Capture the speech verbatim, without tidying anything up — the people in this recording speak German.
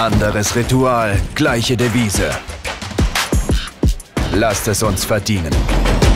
Anderes Ritual, gleiche Devise. Lasst es uns verdienen.